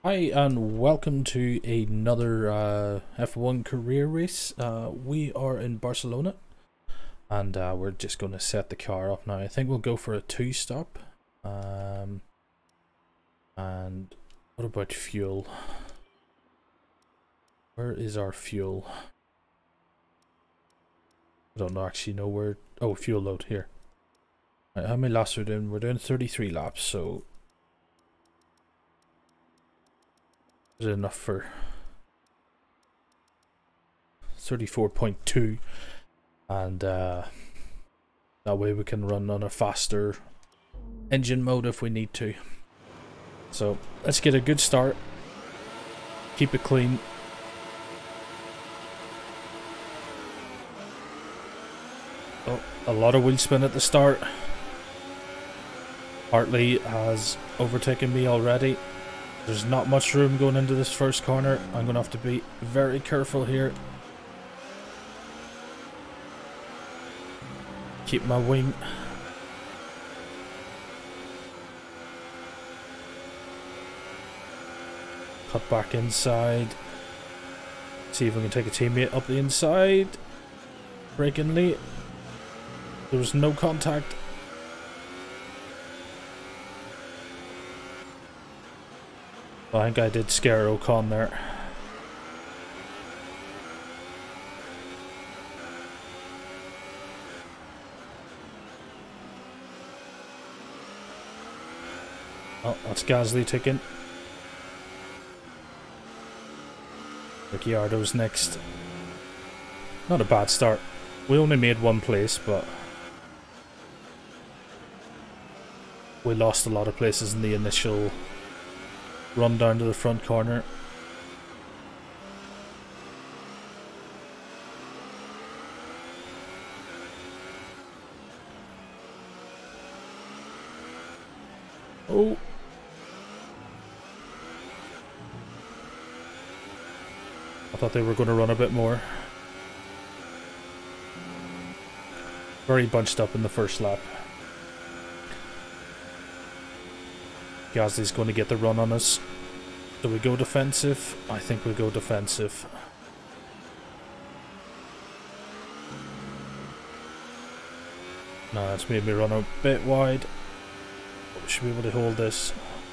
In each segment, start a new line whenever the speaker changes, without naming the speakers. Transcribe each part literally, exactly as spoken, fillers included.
Hi and welcome to another uh, F one career race. Uh, we are in Barcelona and uh, we're just going to set the car up now. I think we'll go for a two stop. Um, and what about fuel? Where is our fuel? I don't actually know where. Oh, fuel load here. Right, how many laps are we doing? We're doing thirty-three laps, so is it enough for thirty-four point two? And uh, that way we can run on a faster engine mode if we need to. So let's get a good start. Keep it clean. Oh, a lot of wheel spin at the start. Hartley has overtaken me already. There's not much room going into this first corner. I'm going to have to be very careful here. Keep my wing. Cut back inside. See if we can take a teammate up the inside. Braking late. There was no contact. I think I did scare Ocon there. Oh, that's Gasly ticking. Ricciardo's next. Not a bad start. We only made one place, but we lost a lot of places in the initial run down to the front corner. Oh. I thought they were going to run a bit more. Very bunched up in the first lap. Gasly's going to get the run on us. Do we go defensive? I think we go defensive. No, that's made me run a bit wide. But we should be able to hold this.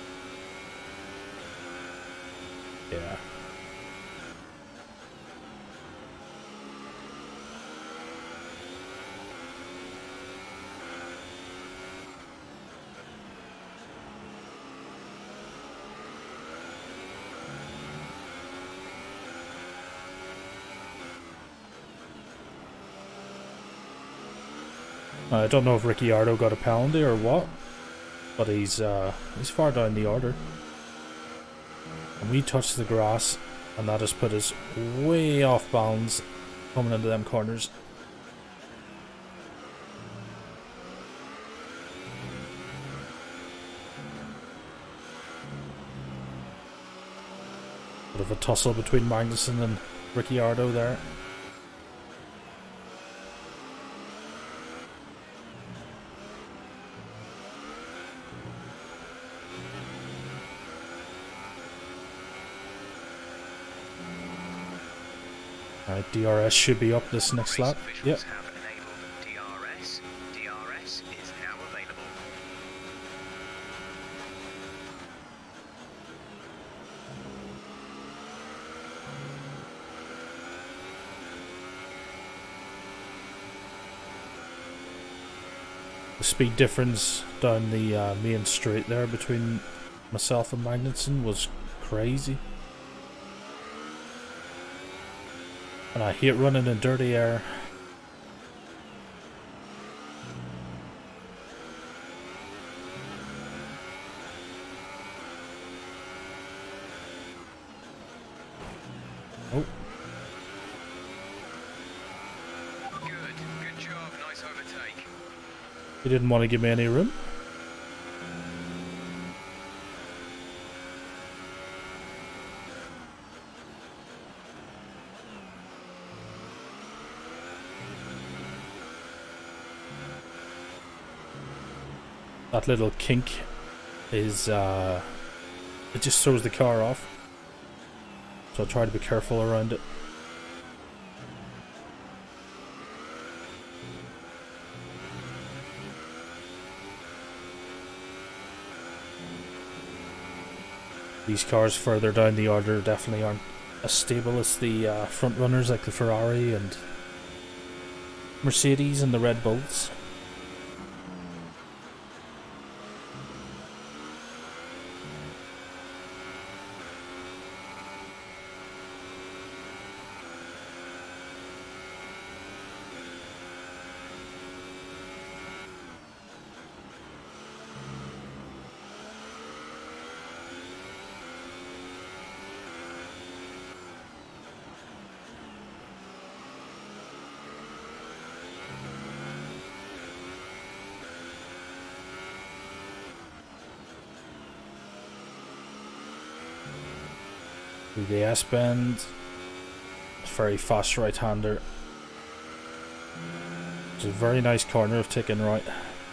Yeah. I don't know if Ricciardo got a penalty or what, but he's uh, he's far down the order. And we touched the grass, and that has put us way off bounds coming into them corners. Bit of a tussle between Magnussen and Ricciardo there. Alright, D R S should be up this next lap. Yep.
D R S. D R S is now available.
The speed difference down the uh, main straight there between myself and Magnussen was crazy. And I hate running in dirty air. Oh.
Good. Good job. Nice overtake.
He didn't want to give me any room. That little kink is uh, it just throws the car off. So I'll try to be careful around it. These cars further down the order definitely aren't as stable as the uh, front runners like the Ferrari and Mercedes and the Red Bulls. Through the S-bend. Very fast right-hander. It's a very nice corner of taking right.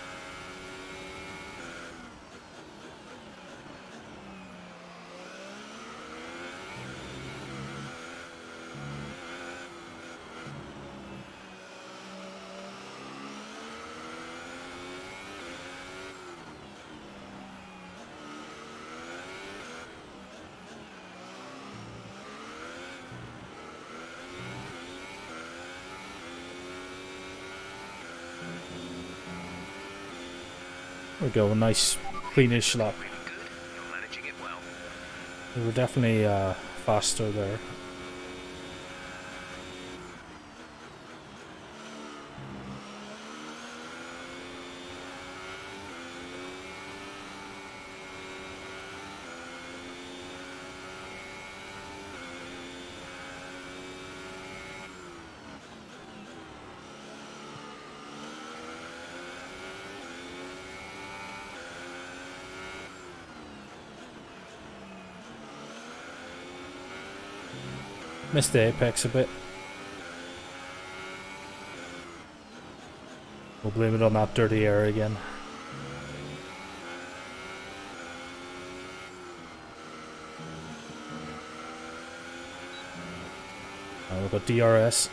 There we go, a nice cleanish lap.
Really good. You're managing it well.
We were definitely uh, faster there. Missed the apex a bit. We'll blame it on that dirty air again. Uh, we've got D R S.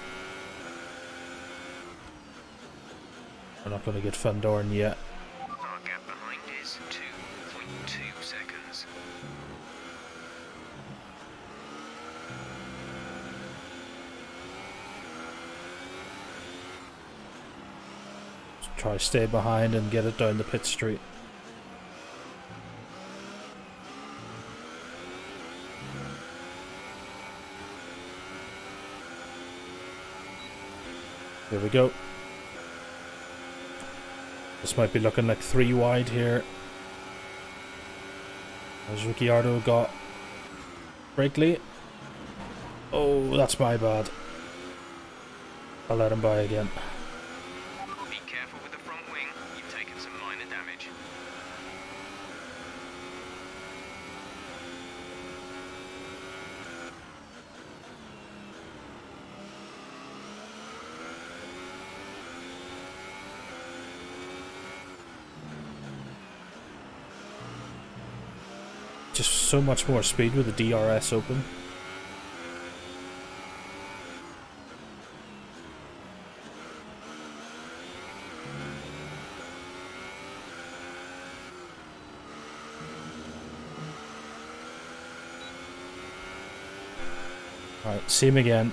We're not going to get Van Dorn yet.
Our gap behind is two point two seconds.
Try to stay behind and get it down the pit straight. There we go. This might be looking like three wide here. As Ricciardo got brake late. Oh, that's my bad. I'll let him by again.
Be careful with the front wing. You've taken some minor damage.
Just so much more speed with the D R S open. Alright, see him again.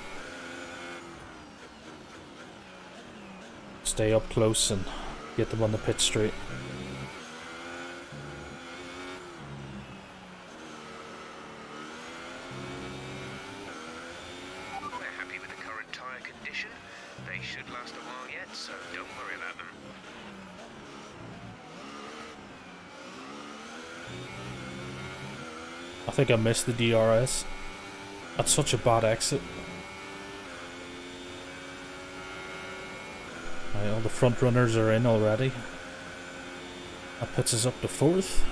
Stay up close and get them on the pit straight.
They're happy with the current tyre condition. They should last a while yet, so don't worry about them.
I think I missed the D R S. That's such a bad exit. Right, all the front runners are in already. That puts us up to fourth.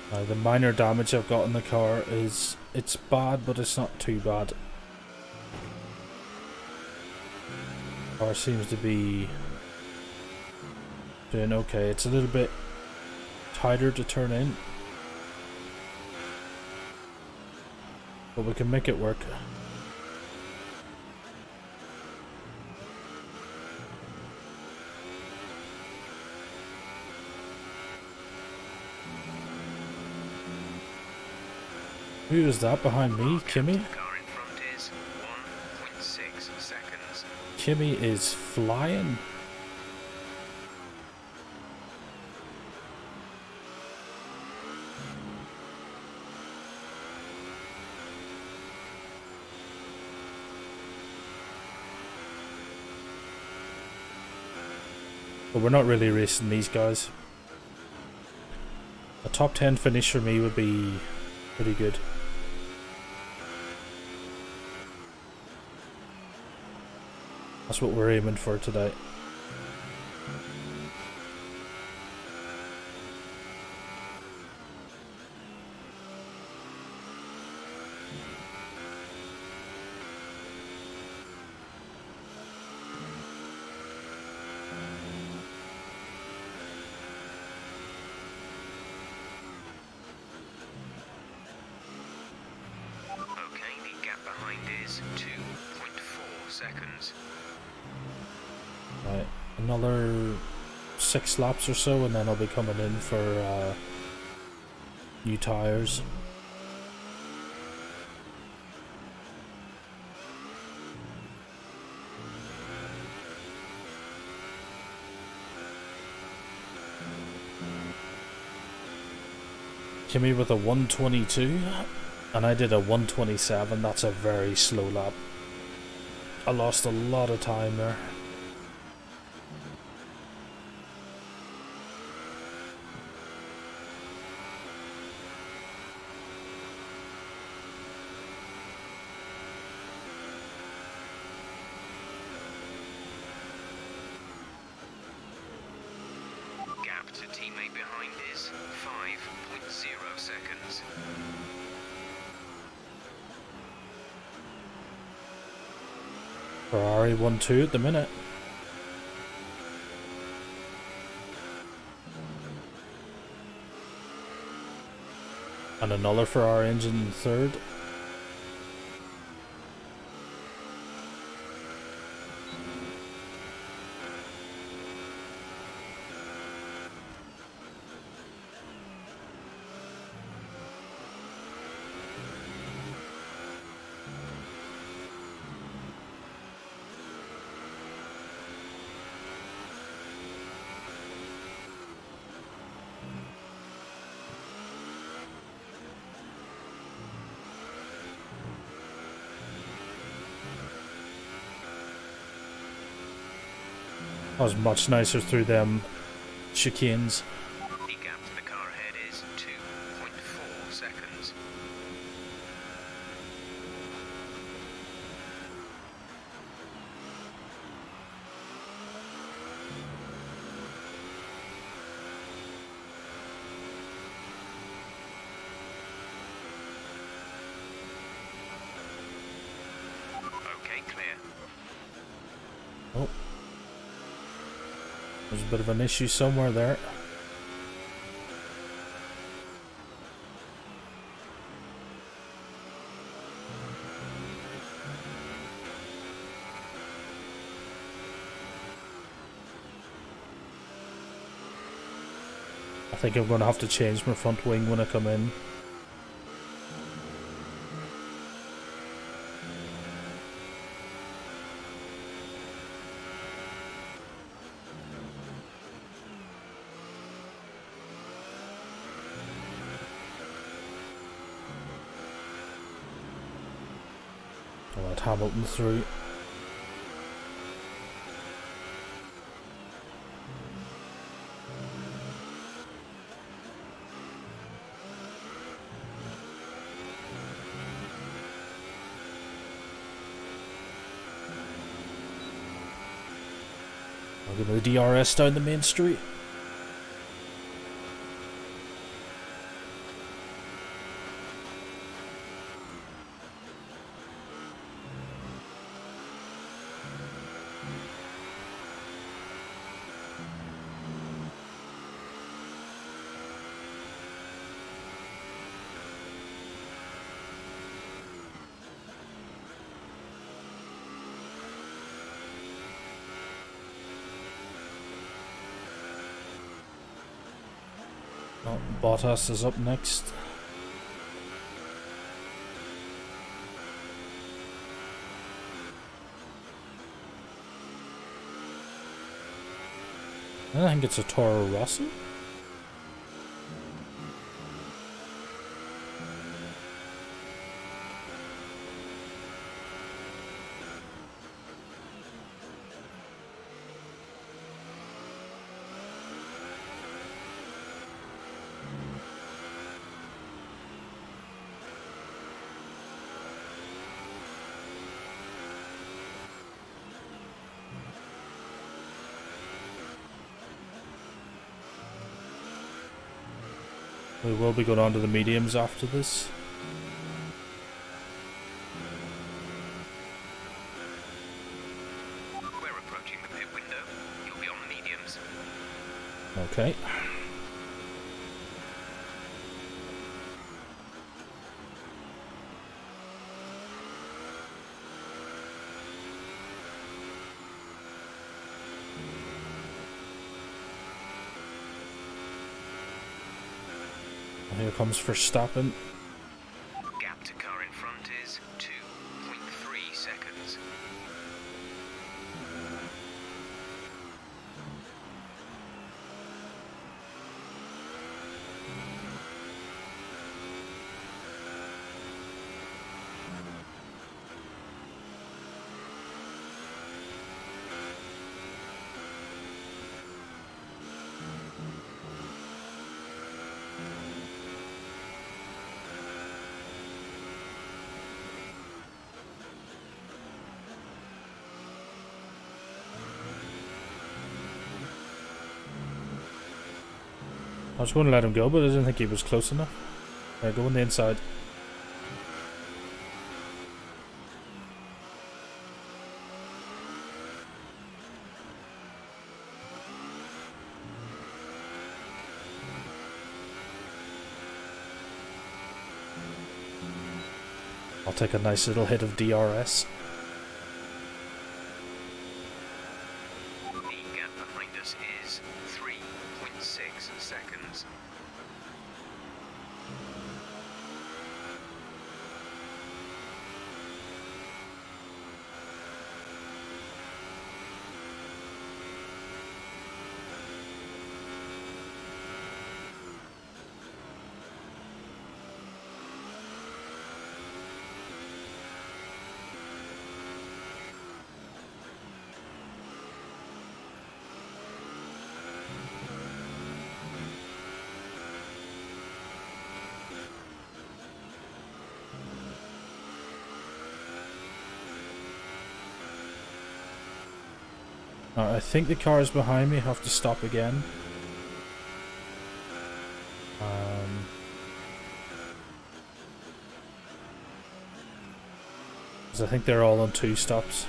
Uh, the minor damage I've got in the car is, it's bad, but it's not too bad. The car seems to be doing okay. It's a little bit tighter to turn in, but we can make it work. Who is that behind me? Kimmy? Kimmy is flying. But we're not really racing these guys. A top ten finish for me would be pretty good. That's what we're aiming for today. Right, another six laps or so, and then I'll be coming in for uh, new tyres. Kimmy with a one twenty-two, and I did a one twenty-seven. That's a very slow lap. I lost a lot of time there.
Gap to teammate behind is five point zero seconds.
Ferrari one two at the minute. And another Ferrari engine in third. That was much nicer through them chicanes.
The gap to the car ahead is two point four seconds. Okay, clear.
Oh. There's a bit of an issue somewhere there. I think I'm going to have to change my front wing when I come in. I'll let Hamilton through. I'll give me the D R S down the main street. Oh, Bottas is up next. I think it's a Toro Rosso. We will be going on to the mediums after this.
We're approaching the pit window. You'll be on the mediums.
Okay. Here comes Verstappen.
Gap to car in front is two point three seconds.
I was going to let him go, but I didn't think he was close enough. Right, go on the inside. I'll take a nice little hit of D R S.
The gap behind us is three point six seconds.
Uh, I think the cars behind me have to stop again. Um, because I think they're all on two stops.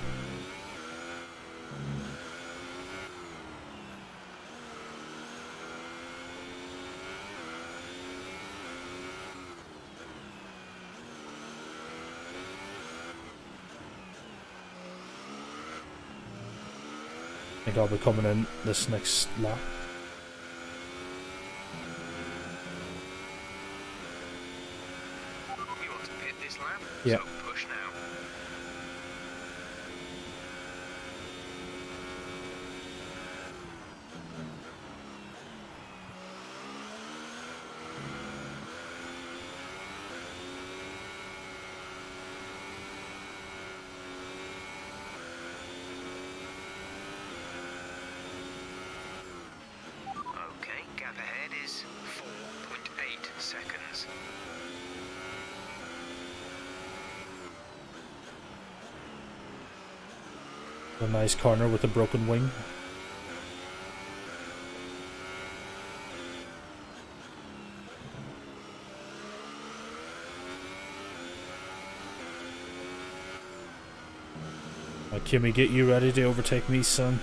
I think I'll be coming in this next lap.
You want to pit this lap?
Yeah.
So push now. Okay, gap ahead is four point eight seconds.
A nice corner with a broken wing. Right, Kimmy, get you ready to overtake me, son.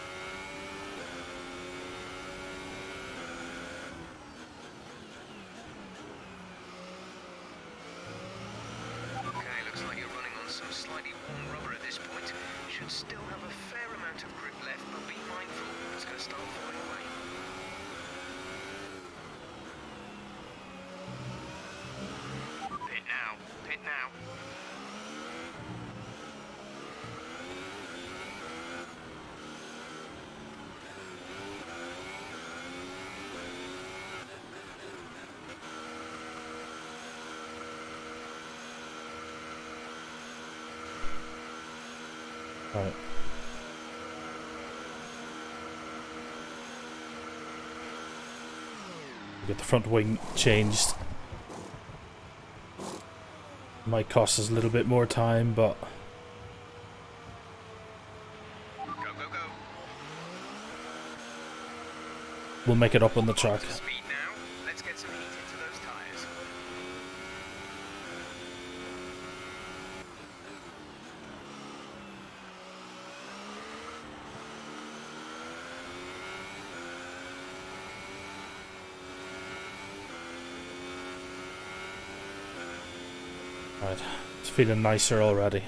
Okay, looks like you're running on some slightly worn rubber at this point. Should still have a fair amount of grip left, but be mindful, it's going to start falling away. now.
Alright. Get the front wing changed. Might cost us a little bit more time, but
Go, go, go.
we'll make it up on the track.
Speed now. Let's get some heat into those tires.
Right, it's feeling nicer already.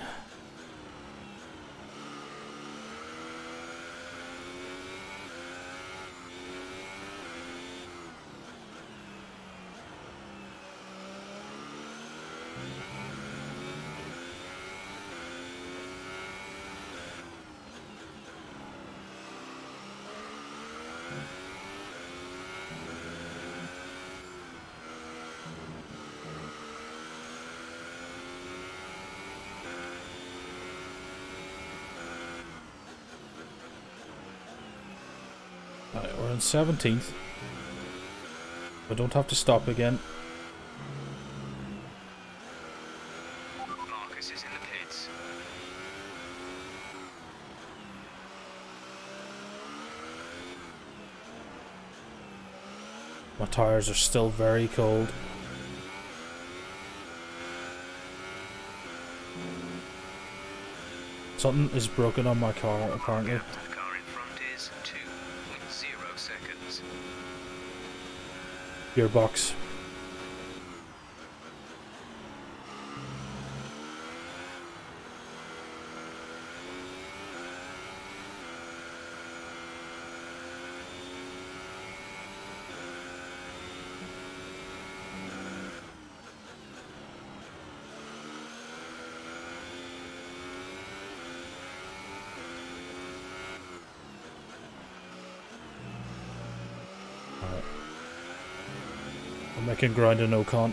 Alright, we're in seventeenth. I don't have to stop again.
Marcus is in the pits.
My tires are still very cold. Something is broken on my car, apparently.
Gap to the car in front is two point zero seconds.
Gearbox. I'm making ground in Ocon.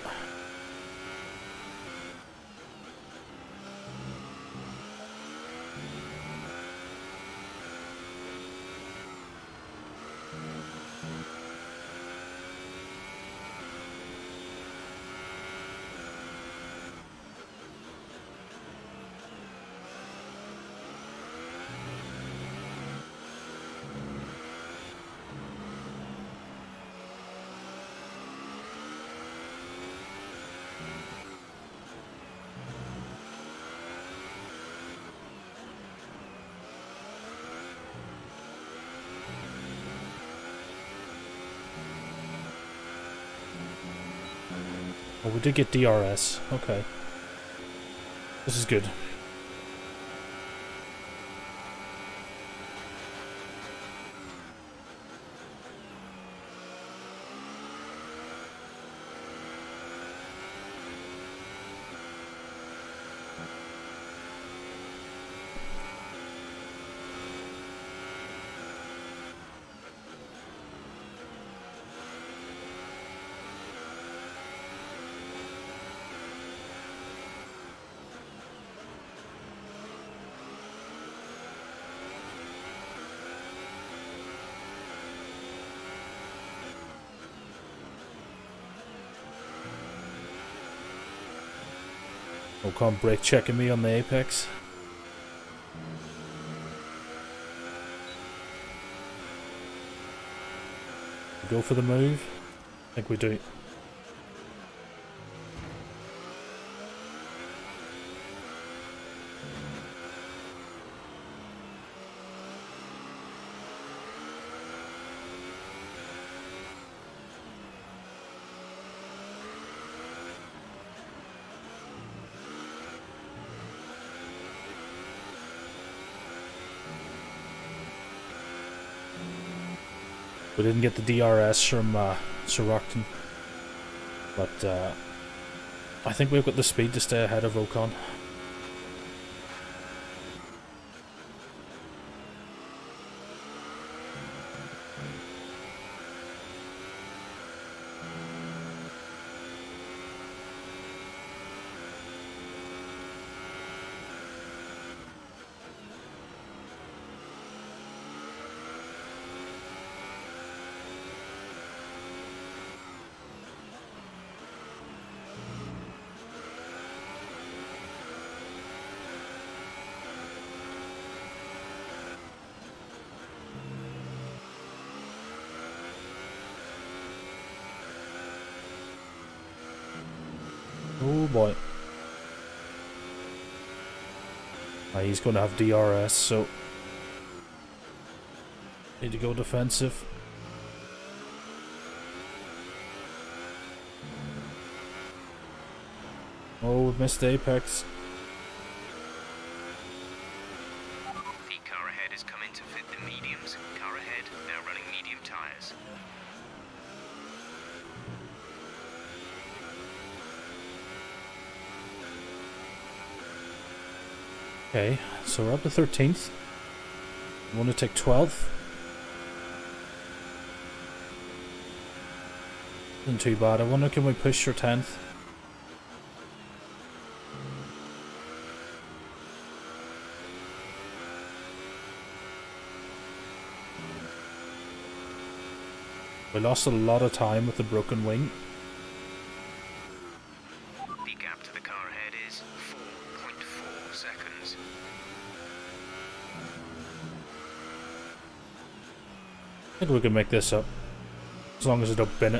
Oh, we did get D R S. Okay. This is good. Ocon brake checking me on the apex. Go for the move? I think we do. We didn't get the D R S from uh, Sir Rockton, but uh, I think we've got the speed to stay ahead of Ocon. Oh boy. Ah, he's going to have D R S, so need to go defensive. Oh, we've missed Apex.
The car ahead has come in to fit the mediums. Car ahead now running medium tyres.
Okay, so we're up to thirteenth. We want to take twelfth. Isn't too bad. I wonder, can we push for tenth? We lost a lot of time with the broken wing.
The gap to the car ahead is four point four seconds.
I think we can make this up, as long as I don't bin it.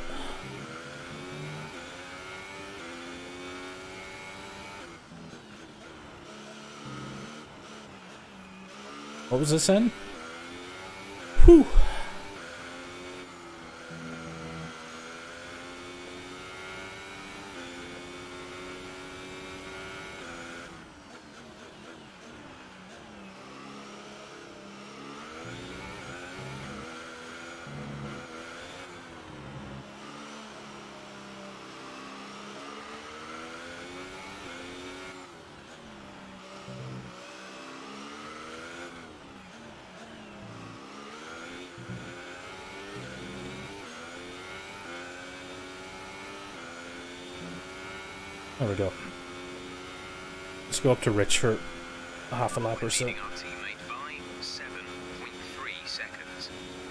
What was this in? Whew. There we go. Let's go up to Rich for a half a lap or so.
Leading our teammate by seven point three seconds.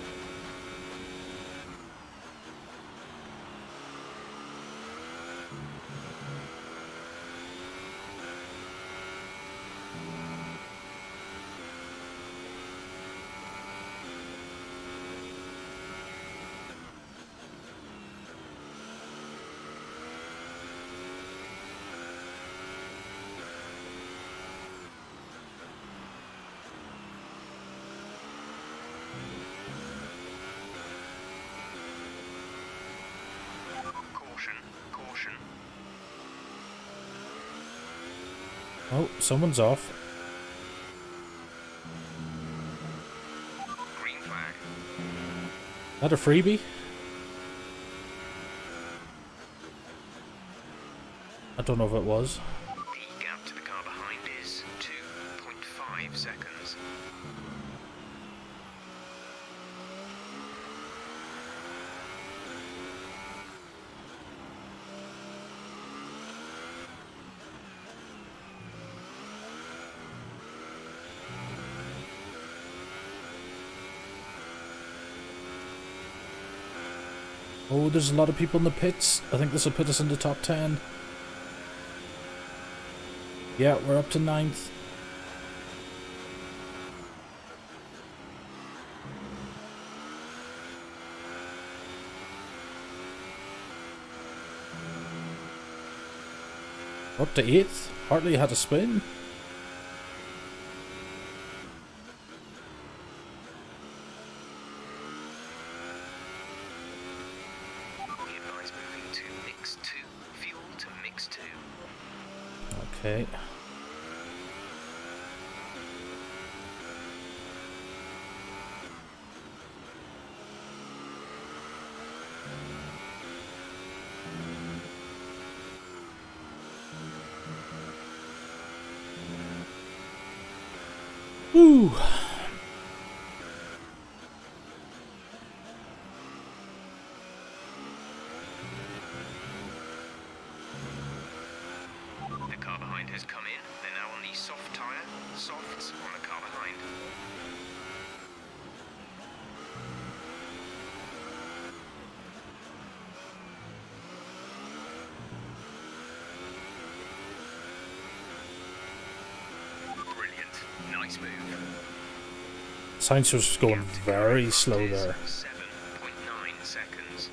Caution, caution.
Oh, someone's off.
Green flag.
That a freebie? I don't know if it was.
The gap to the car behind is two point five seconds.
Oh, there's a lot of people in the pits. I think this will put us in the top ten. Yeah, we're up to ninth. Up to eighth. Hartley had a spin.
We advise moving to mix two. Fuel to mix two.
Okay. Woo!
The car behind has come in. They're now on the soft tyre. Softs on the car behind. Brilliant. Nice move.
Sainz was going very slow there.
seven point nine seconds.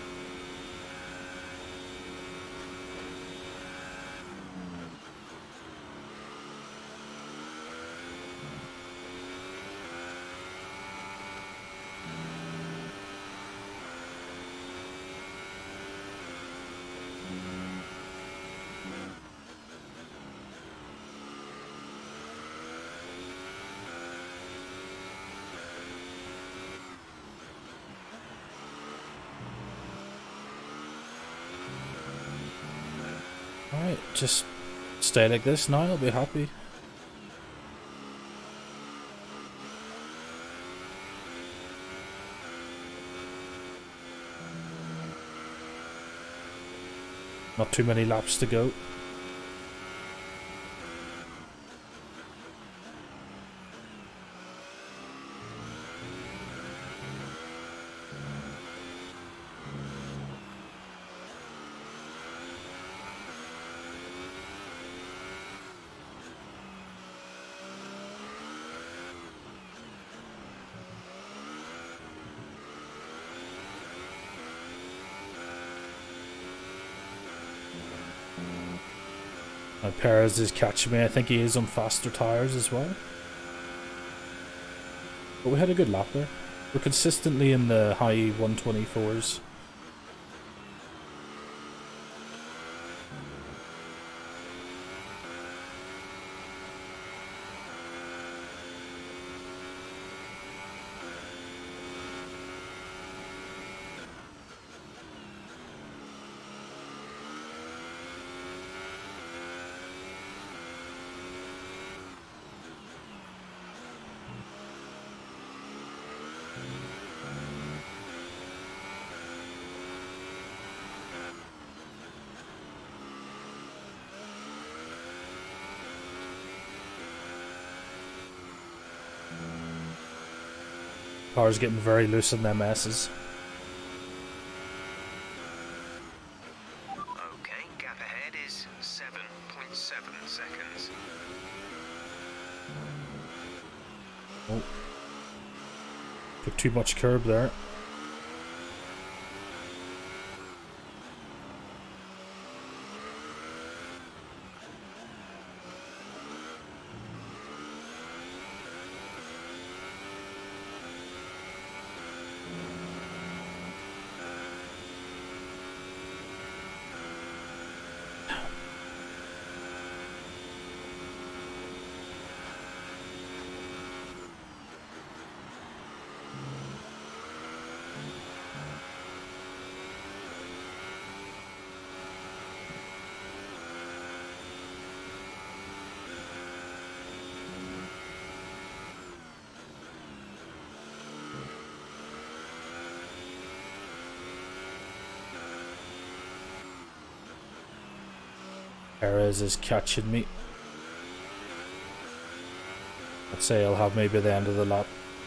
Alright, just stay like this now, I'll be happy. Not too many laps to go. Now Perez is catching me. I think he is on faster tyres as well. But we had a good lap there. We're consistently in the high one twenty-fours. Car's getting very loose in them S's.
Okay, gap ahead is seven point seven seconds.
Oh. Took too much curb there. Perez is catching me. I'd say I'll have maybe the end of the lap.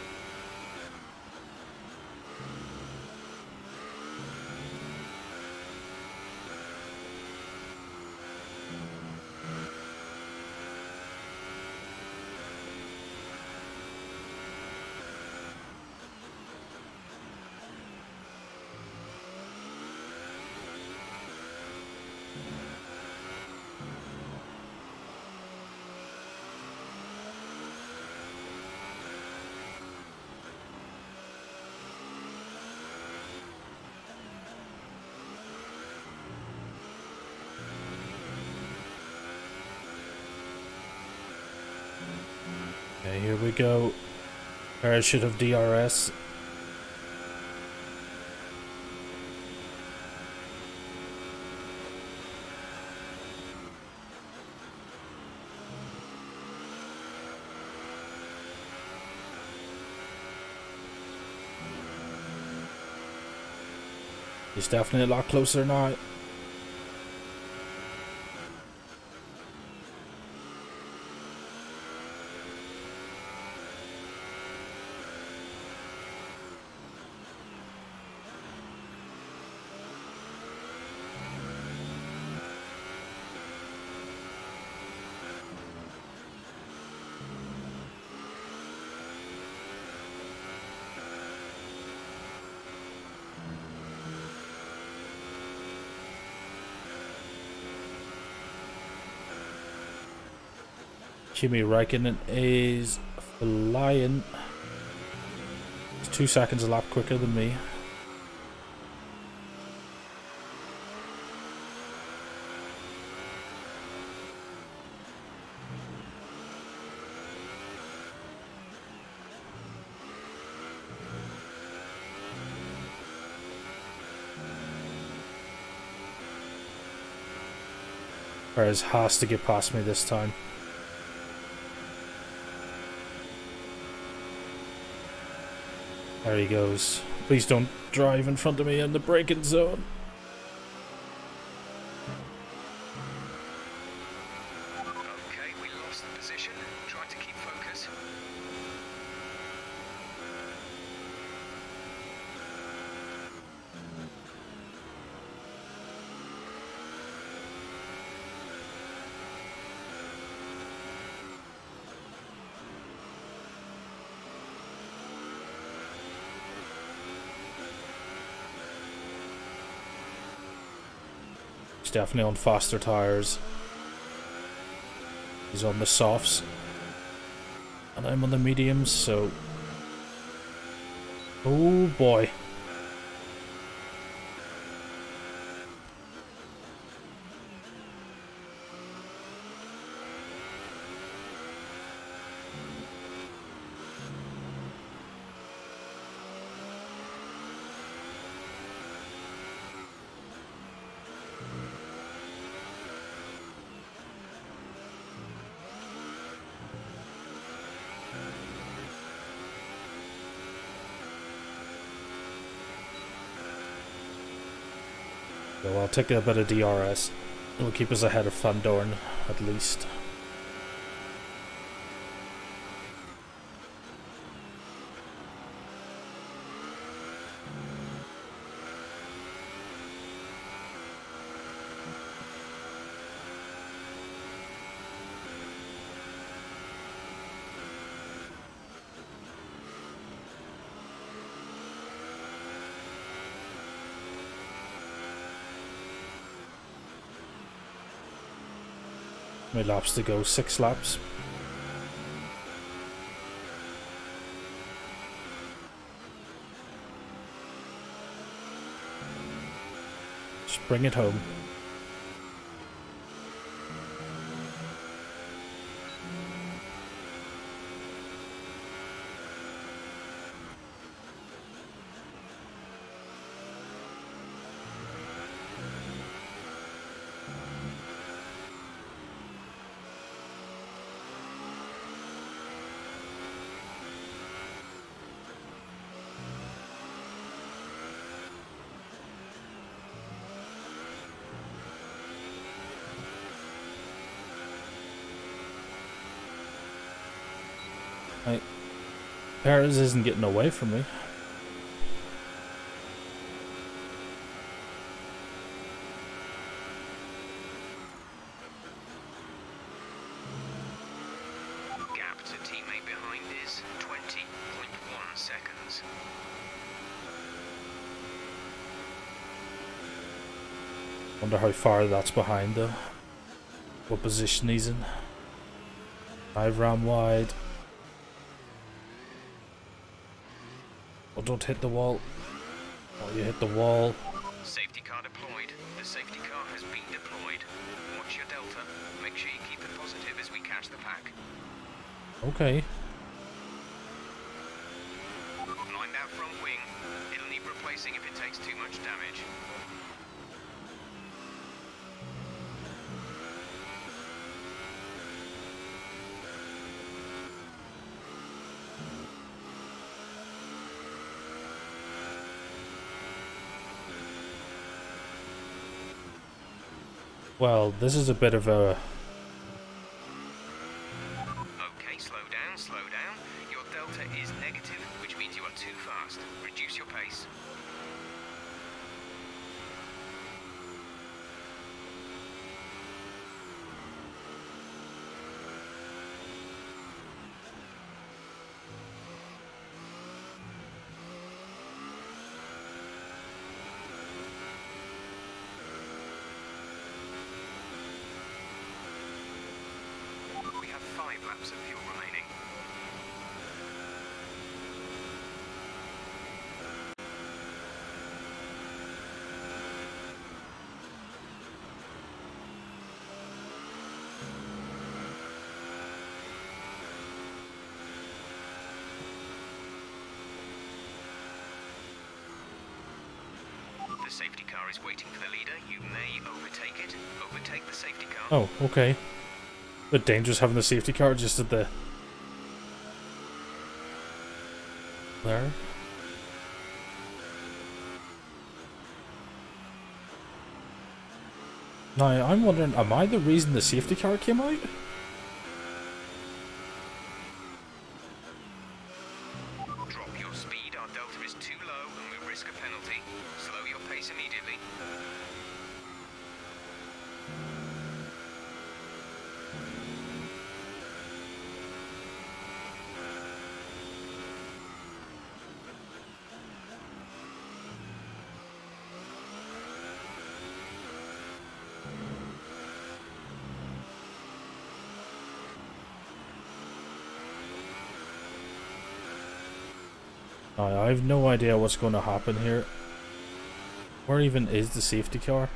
Okay, here we go. Perez should have D R S. He's definitely a lot closer now. Kimi Räikkönen is flying. He's two seconds a lap quicker than me. Perez has to get past me this time. There he goes. Please don't drive in front of me in the braking zone.
Okay, we lost the position. Try to keep focus.
He's definitely on faster tires. He's on the softs. And I'm on the mediums, so... Oh boy. So I'll take a bit of D R S. It'll keep us ahead of Van Dorn, at least. My laps to go, six laps. Just bring it home. Right. Perez isn't getting away from me.
Gap to teammate behind is twenty point one seconds.
Wonder how far that's behind though. What position he's in. Five ram wide. Oh, don't hit the wall. Oh, you hit the wall.
Safety car deployed. The safety car has been deployed. Watch your delta. Make sure you keep it positive as we catch the pack.
Okay.
Mind that front wing. It'll need replacing if it takes too much damage.
Well, this is a bit of a...
Okay, slow down, slow down. Your delta is negative, which means you are too fast. Reduce your pace. We have five laps of fuel remaining. The safety car is waiting for the leader. You may overtake it. Overtake the safety car.
Oh, okay. Bit dangerous having the safety car just at the... there. Now, I'm wondering, am I the reason the safety car came out?
Drop your speed. Our delta is too low and we risk a penalty. Slow your pace immediately.
Now, I have no idea what's going to happen here. Where even is the safety car?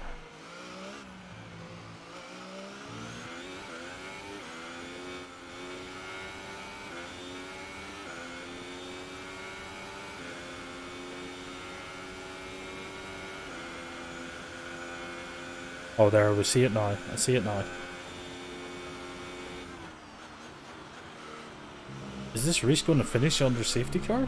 Oh, there, we see it now. I see it now. Is this race going to finish under safety car?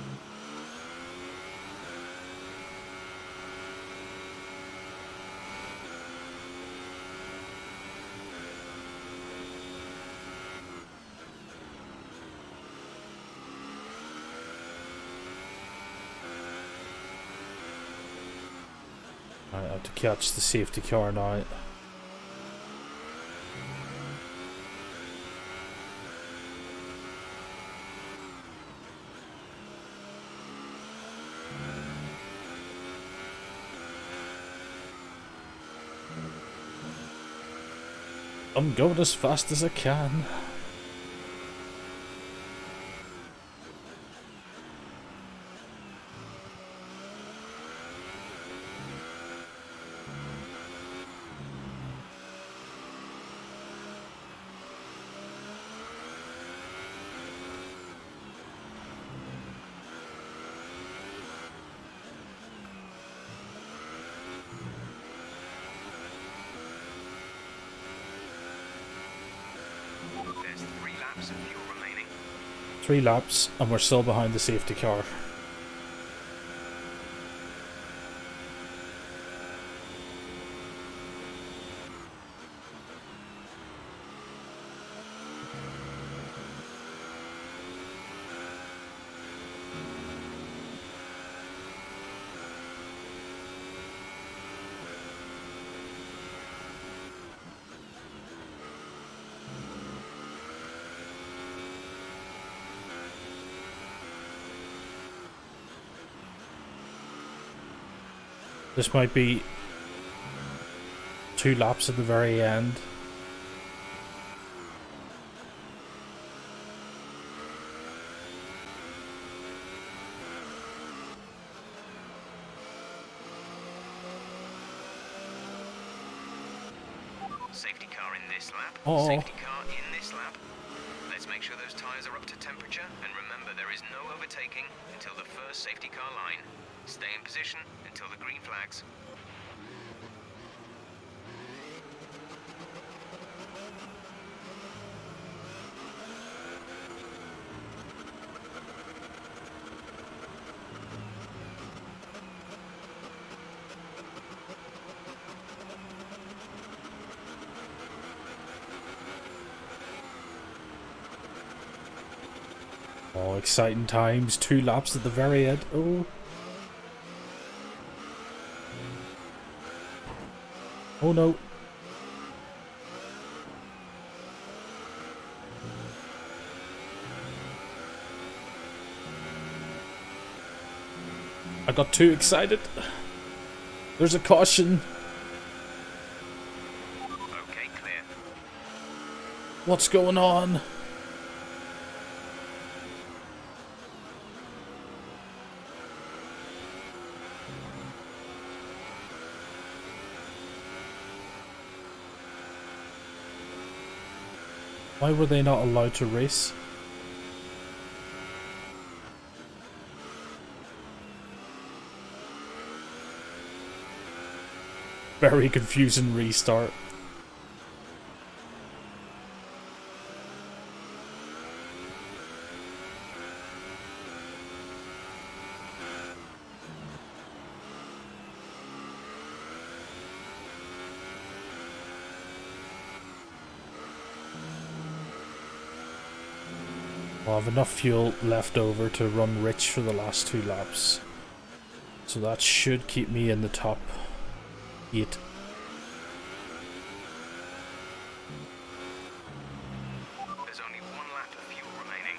I have to catch the safety car now. I'm going as fast as I can.
There's three laps of fuel remaining.
Three laps and we're still behind the safety car. This might be two laps at the very end.
Safety car in this lap.
Oh.
Safety car in this lap. Let's make sure those tyres are up to temperature, and remember there is no overtaking until the first safety car line. Stay in position until the green flags.
Oh, exciting times. Two laps at the very end. Oh. Oh no. I got too excited. There's a caution.
Okay, clear.
What's going on? Why were they not allowed to race? Very confusing restart. I'll have enough fuel left over to run rich for the last two laps. So that should keep me in the top eight.
There's only one lap of fuel remaining.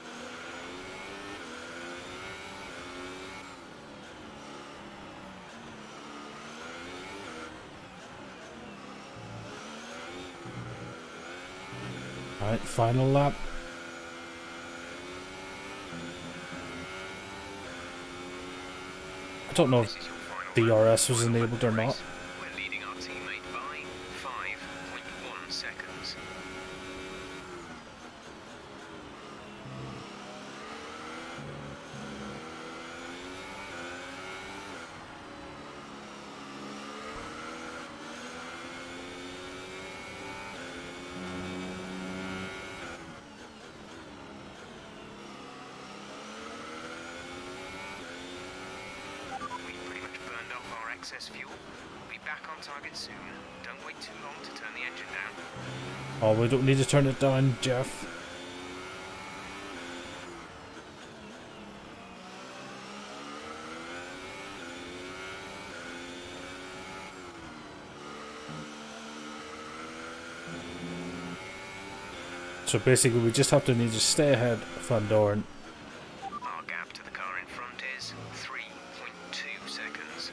Alright, final lap. I don't know if D R S was enabled or not.
We're leading our teammate by five point one seconds. Excess fuel. We'll be back on target soon. Don't wait too long to turn the engine down.
Oh, we don't need to turn it down, Jeff. So basically we just have to need to stay ahead of Van Dorn.
Our gap to the car in front is three point two seconds.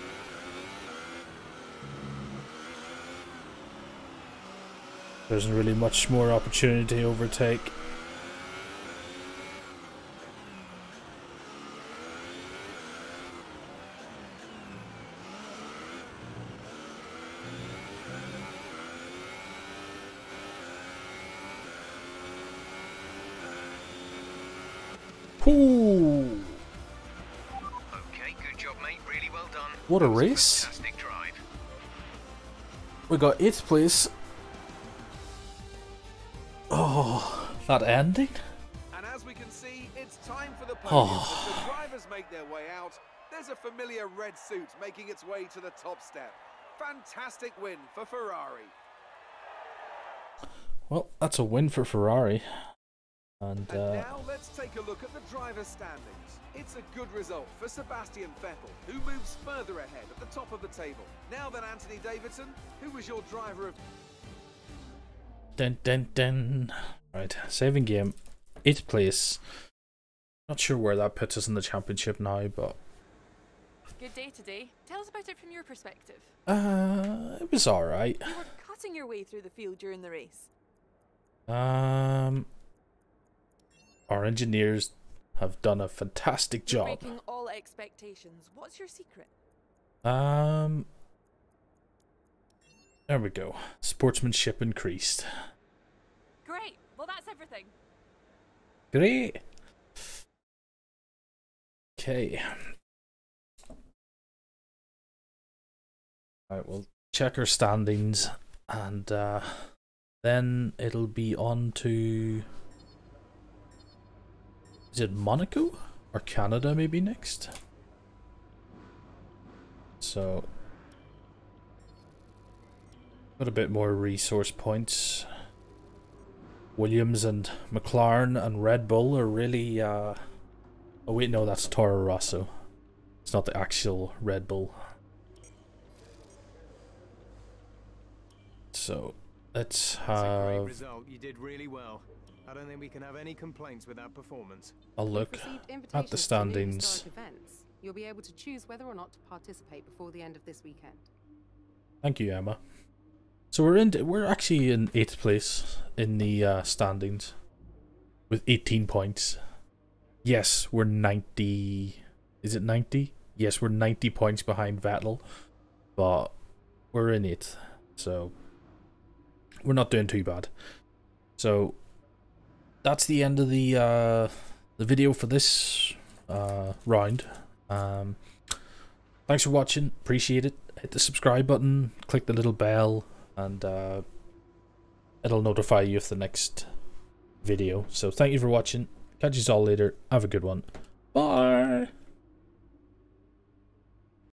There isn't really much more opportunity to overtake. Ooh.
Okay, good job, mate. Really well done.
What a race.
Fantastic drive.
We got eighth place. Oh, that ending?
And as we can see, it's time for the podium.
Oh.
As the drivers make their way out, there's a familiar red suit making its way to the top step. Fantastic win for Ferrari.
Well, that's a win for Ferrari. And,
And
uh,
now let's take a look at the driver's standings. It's a good result for Sebastian Vettel, who moves further ahead at the top of the table. Now then, Anthony Davidson, who was your driver of...
dun dun dun. Right, saving game. Eighth place. Not sure where that puts us in the championship now, but...
Good day today. Tell us about it from your perspective.
Uh, it was alright.
You were cutting your way through the field during the race.
Um... Our engineers have done a fantastic
You're
job.
breaking all expectations. What's your secret?
Um... There we go. Sportsmanship increased.
Great. Well, that's everything.
Great. Okay. Alright, we'll check our standings and uh, then it'll be on to... Is it Monaco? Or Canada maybe next? So... Got a bit more resource points. Williams and McLaren and Red Bull are really uh, Oh wait, no, that's Toro Rosso. It's not the actual Red Bull. So let's
That's a great
have
result. You did really well. I don't think we can have any complaints with that performance.
a look
Received
at the
invitations to new
standings.
historic events. You'll be able to choose whether or not to participate before the end of this weekend.
Thank you, Emma. So we're in. We're actually in eighth place in the uh, standings with eighteen points. Yes, we're ninety. Is it ninety? Yes, we're ninety points behind Vettel, but we're in eighth, so we're not doing too bad. So that's the end of the uh, the video for this uh, round. Um, thanks for watching. Appreciate it. Hit the subscribe button. Click the little bell, and uh, it'll notify you of the next video. So thank you for watching. Catch you all later. Have a good one. Bye.